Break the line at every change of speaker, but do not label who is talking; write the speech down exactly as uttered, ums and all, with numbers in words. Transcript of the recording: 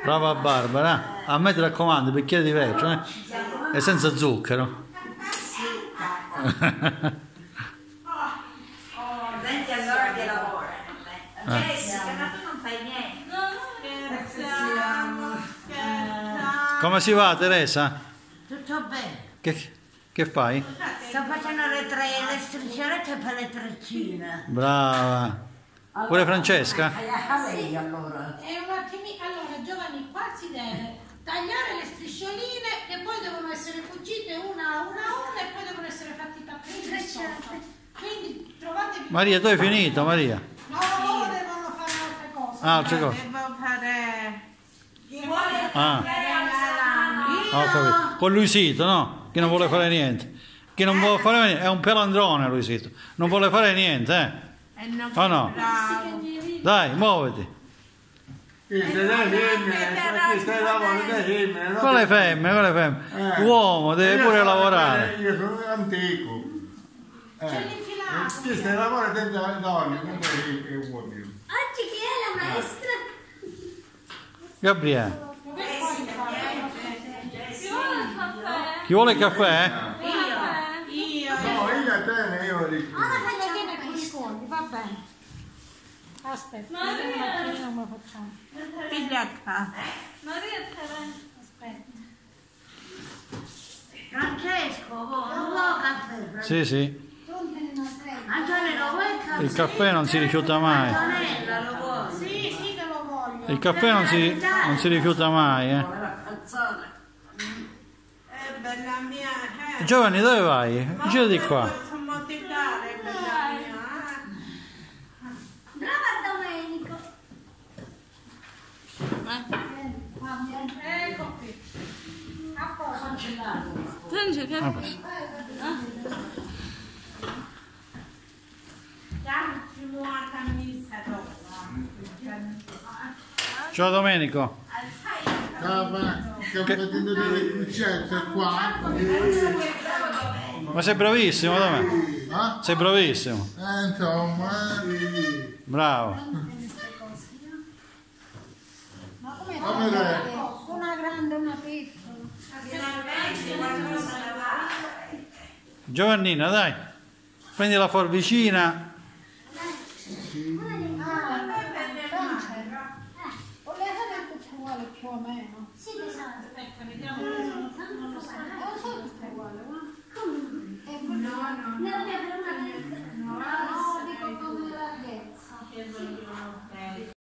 Brava Barbara. A me ti raccomando, bicchiere di vetro, eh? E senza zucchero.
Venti all'ora di lavoro. Jessica, ma tu non fai niente.
Come si va, Teresa?
Tutto bene.
Che, che fai?
Sto facendo le tre le strisciolette per le treccine.
Brava. Pure Francesca?
Sì. Allora.
È un attimino. Allora, Giovanni, qua si deve tagliare le striscioline che poi devono essere cucite una a una a una e poi devono essere fatti i tappeti sotto. Quindi trovate.
Maria, tu hai finito, Maria?
No, loro devono fare altre cose.
Ah, altre cose.
Devo fare...
Ah, ho capito. Con Luisito, no? Che non vuole fare niente. Che non vuole fare niente. È un pelandrone, Luisito. Non vuole fare niente, eh? Oh no? Dai, muoviti. Con le femmine, con le femmine. L'uomo deve pure lavorare.
Io sono antico.
C'è l'infilato.
Chi stai lavorando dentro le donne, non è uomini.
Oggi chi è la maestra?
Gabriele.
Chi vuole il caffè?
Chi vuole il caffè?
Io.
No, io a te, io dico.
Ora facciamo i riscontri, va bene. Aspetta, vediamo come facciamo.
Figlietta.
Maria Teresa.
Aspetta.
Francesco, non vuoi caffè?
Sì, sì.
Antonella, lo vuoi il caffè?
Il caffè non si rifiuta mai.
Antonella, lo vuoi?
Sì, sì che lo voglio.
Il caffè non si, non si rifiuta mai, eh.
Eh, bella mia. Eh.
Giovanni, dove vai? Gira di qua.
Posso motivare, bella mia.
Brava Domenico.
Ecco qui. A posto.
Ah, basta.
Dammi una camisa rosa.
Ciao Domenico.
Stava facendo delle cuccette qua.
Ma sei bravissimo, dov'è?
Eh?
Sei bravissimo.
Eh, insomma, eh,
Bravo.
Ma come
come lei?
una grande e una piccola?
Finalmente qualcosa da fare.
Giovannina, dai. Prendi la forbicina.
Volevo sapere che ci vuole più o meno.
Sì, lo so.
Aspetta, vediamo. Non lo so. Non lo so che ci vuole, ma.
No, no. Ne abbiamo una.
No, dico come larghezza.